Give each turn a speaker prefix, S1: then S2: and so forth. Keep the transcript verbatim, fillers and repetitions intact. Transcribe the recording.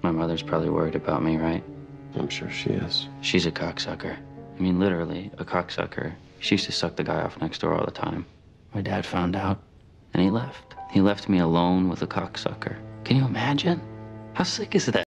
S1: My mother's probably worried about me, right?
S2: I'm sure she is.
S1: She's a cocksucker. I mean, literally, a cocksucker. She used to suck the guy off next door all the time. My dad found out, and he left. He left me alone with a cocksucker. Can you imagine? How sick is that?